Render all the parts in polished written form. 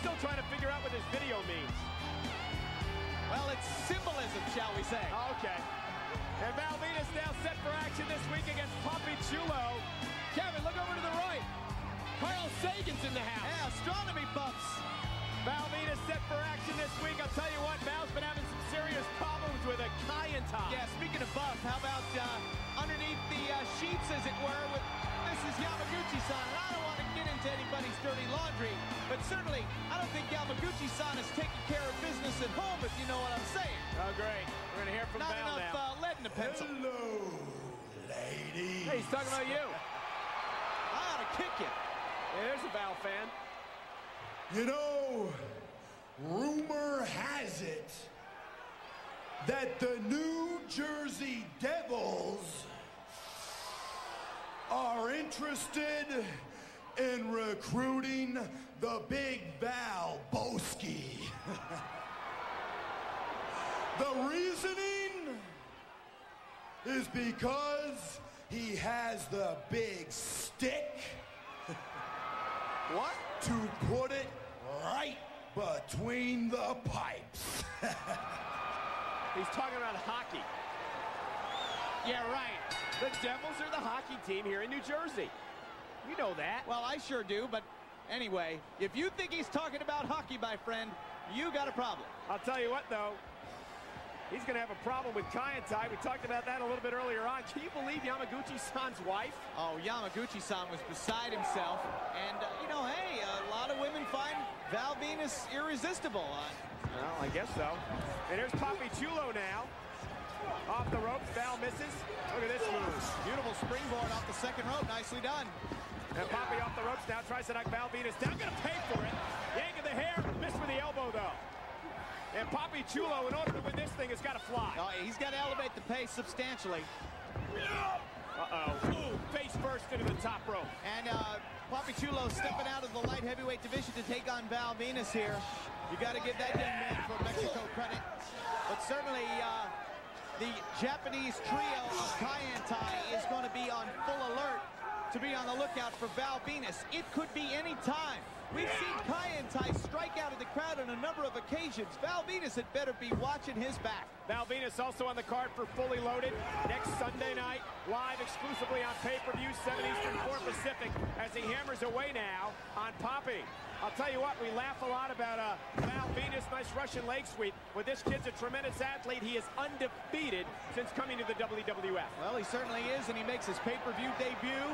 still trying to figure out what this video means. Well, it's symbolism, shall we say. Okay. And Val Venis now set for action this week against Papi Chulo. Kevin, look over to the right. Carl Sagan's in the house. Yeah, astronomy buffs. Val Venis set for action this week. I'll tell you what, Val's been having some serious problems with a Kyan tie. Yeah, speaking of buff, how about underneath the sheets, as it were, with Mrs. Yamaguchi-san? And I don't want to get into anybody's dirty laundry, but certainly I don't think Yamaguchi-san is taking care of business at home, if you know what I'm saying. Oh, great. We're going to hear from Not Val enough now. lead in the pencil. Hello, ladies. Hey, he's talking about you. I ought to kick you. Yeah, there's a Val fan. You know, rumor has it that the New Jersey Devils are interested in recruiting the Big Val Boski. The reasoning is because he has the big stick. What? To put it right between the pipes. He's talking about hockey. Yeah, right. The Devils are the hockey team here in New Jersey. You know that. Well, I sure do, but anyway, if you think he's talking about hockey, my friend, you got a problem. I'll tell you what, though. He's going to have a problem with Kyan tie. We talked about that a little bit earlier on. Can you believe Yamaguchi-san's wife? Oh, Yamaguchi-san was beside himself. And, you know, hey, a lot of women find Val Venis irresistible. Well, I guess so. And here's Papi Chulo now. Off the ropes, Val misses. Look at this move. Beautiful springboard off the second rope. Nicely done. And Papi off the ropes now, tries to knock Val Venis down. Going to pay for it. Yank of the hair, missed with the elbow, though. And Papi Chulo, in order to win this thing, has got to fly. Oh, he's got to elevate the pace substantially. Uh-oh. Ooh, face first into the top rope. And Papi Chulo stepping out of the light heavyweight division to take on Val Venis here. You got to give that young man from Mexico credit. But certainly the Japanese trio of Kyan Tai is going to be on full alert to be on the lookout for Val Venis. It could be any time. We've seen Kyan Tai strike out of the crowd on a number of occasions. Val Venis had better be watching his back. Val Venis also on the card for Fully Loaded next Sunday night, live exclusively on pay-per-view, 7 Eastern, 4 Pacific, as he hammers away now on Papi. I'll tell you what, we laugh a lot about Val Venis, nice Russian leg sweep. But this kid's a tremendous athlete. He is undefeated since coming to the WWF. Well, he certainly is, and he makes his pay-per-view debut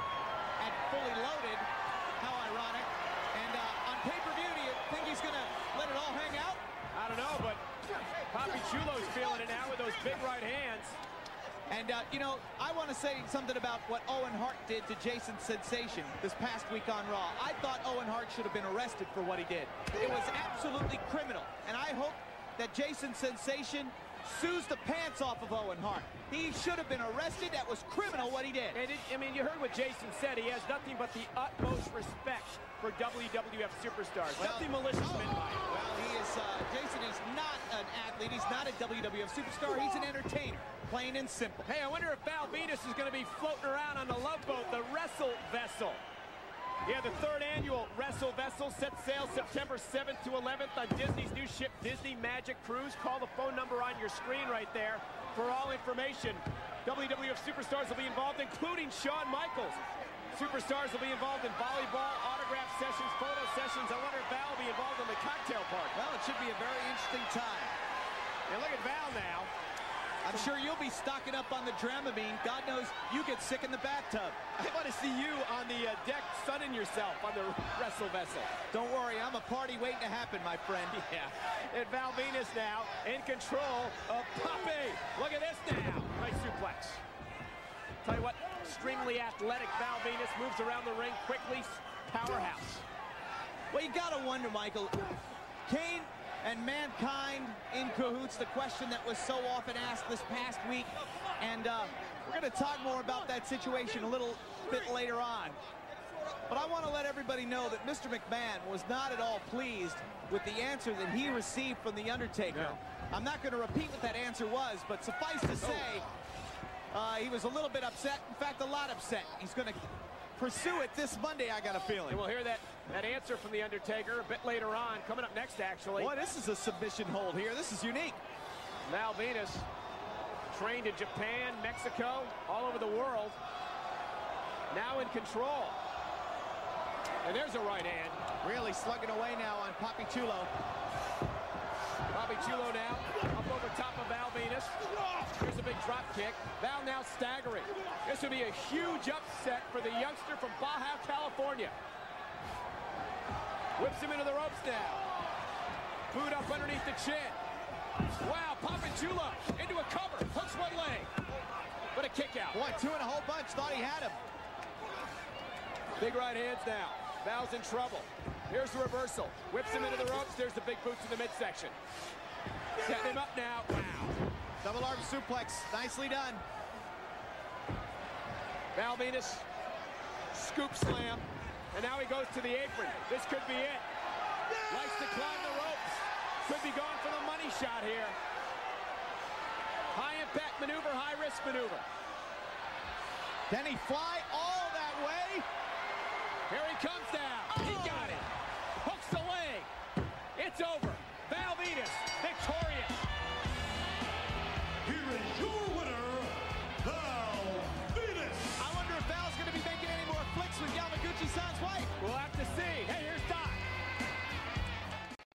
at Fully Loaded. How ironic. And on pay-per-view, do you think he's going to let it all hang out? I don't know, but Papi Chulo's feeling it now with those big right hands. And, you know, I want to say something about what Owen Hart did to Jason Sensation this past week on Raw. I thought Owen Hart should have been arrested for what he did. It was absolutely criminal. And I hope that Jason Sensation sues the pants off of Owen Hart. He should have been arrested. That was criminal what he did. And I mean, you heard what Jason said. He has nothing but the utmost respect for WWF superstars. Well, nothing malicious meant by it. Well, he is, Jason is not an athlete. He's not a WWF superstar. He's an entertainer, plain and simple. Hey, I wonder if Val Venis is going to be floating around on the Love Boat, the Wrestle Vessel. Yeah, the 3rd annual Wrestle Vessel sets sail September 7th to 11th on Disney's new ship, Disney Magic Cruise. Call the phone number on your screen right there for all information. WWF superstars will be involved, including Shawn Michaels. Superstars will be involved in volleyball, autograph sessions, photo sessions. I wonder if Val will be involved in the cocktail party. Well, it should be a very interesting time. And look at Val now. I'm sure you'll be stocking up on the Dramamine. God knows you get sick in the bathtub. I want to see you on the deck sunning yourself on the Wrestle Vessel. Don't worry, I'm a party waiting to happen, my friend. Yeah. And Val Venis now in control of Papi. Look at this now. Nice suplex. Tell you what, extremely athletic Val Venis moves around the ring quickly. Powerhouse. Well, you gotta wonder, Michael, Kane and Mankind in cahoots, the question that was so often asked this past week. And we're going to talk more about that situation a little bit later on. But I want to let everybody know that Mr. McMahon was not at all pleased with the answer that he received from The Undertaker. No. I'm not going to repeat what that answer was, but suffice to say, he was a little bit upset. In fact, a lot upset. He's going to pursue it this Monday, I got a feeling. And we'll hear that answer from The Undertaker a bit later on. Coming up next, actually. Boy, this is a submission hold here. This is unique. Val Venis, trained in Japan, Mexico, all over the world. Now in control. And there's a right hand. Really slugging away now on Papi Chulo. Papi Chulo now up over top of Val Venis. Here's a big drop kick. Val now staggering. This would be a huge upset for the youngster from Baja, California. Whips him into the ropes now. Boot up underneath the chin. Wow, Papi Chulo into a cover. Hooks one leg. But a kick out. Boy, two and a whole bunch. Thought he had him. Big right hands now. Val's in trouble. Here's the reversal. Whips him into the ropes. There's the big boots in the midsection. Setting him up now. Wow. Double arm suplex. Nicely done. Val Venis, scoop slam. And now he goes to the apron. This could be it. Likes to climb the ropes. Could be going for the money shot here. High impact maneuver, high risk maneuver. Can he fly all that way? Here he comes down. He got it. Hooks the leg. It's over. Val Venis, victorious.